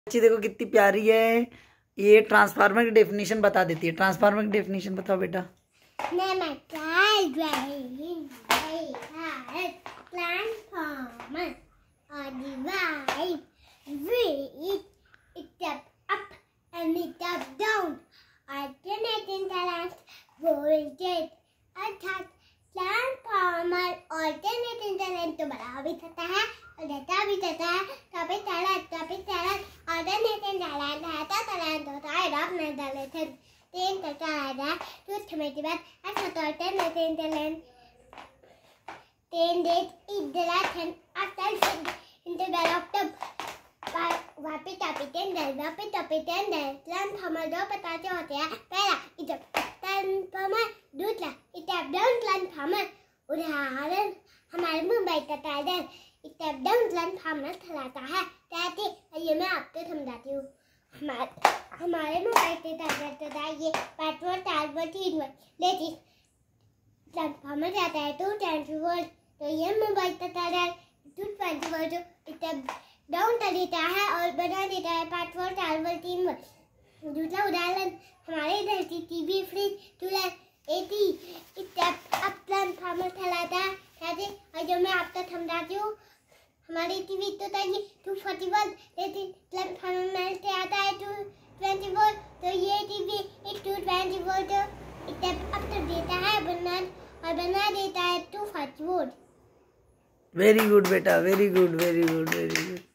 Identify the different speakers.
Speaker 1: बच्ची देखो कितनी प्यारी है। ये ट्रांसफार्मर की डेफिनेशन बता देती है। ट्रांसफार्मर की डेफिनेशन बताओ बेटा।
Speaker 2: ट्रांसफार्मर ऑल्टरनेट इंटरनेट तो बढ़ा भी देता है और देता भी देता है। टॉपिक ऑल्टरनेट इंटरनेट है तो टैलेंट होता है। रॉक नहीं डाले थे तीन करता है तो थमेटी बात ऐसा ऑल्टरनेट इंटरनेट तीन डेट इंटरनेट आफ्टर इंटरडेवलप्ड वापी टॉपिक ट्रांसफार्मर दो प्रकार के होते हैं। पहला ट्रांसफार्मर, दूसरा स्टेप डाउन ट्रांसफार्मर। उदाहरण हमारे मुंबई का टाइगर स्टेप डाउन ट्रांसफार्मर चलाता है। कहते ये मैं आपको समझाती हूँ। हमारे मुंबई के टाइगर चलाता है ये 5 वोल्ट 4 वोल्ट 3 वोल्ट। लेकिन ट्रांसफार्मर जाता है 220 वोल्ट तो ये मुंबई का टाइगर 220 वोल्ट स्टेप डाउन कर देता है और बना देता है 5 वोल्ट 4 वोल्ट 3 वोल्ट। दूसरा उदाहरण हमारे इधर की TV fridge cooler AC step up transformer चलाता है। और जो मैं आपको समझाती हूँ हमारी टीवी तो चाहिए 240 वोल्ट लेकिन ट्रांसफार्मर में से आता है 220 वोल्ट तो ये टीवी 220 वोल्ट स्टेप अप कर देता है बना देता है 240 वोल्ट।
Speaker 1: वेरी गुड बेटा, very good, very good, very good.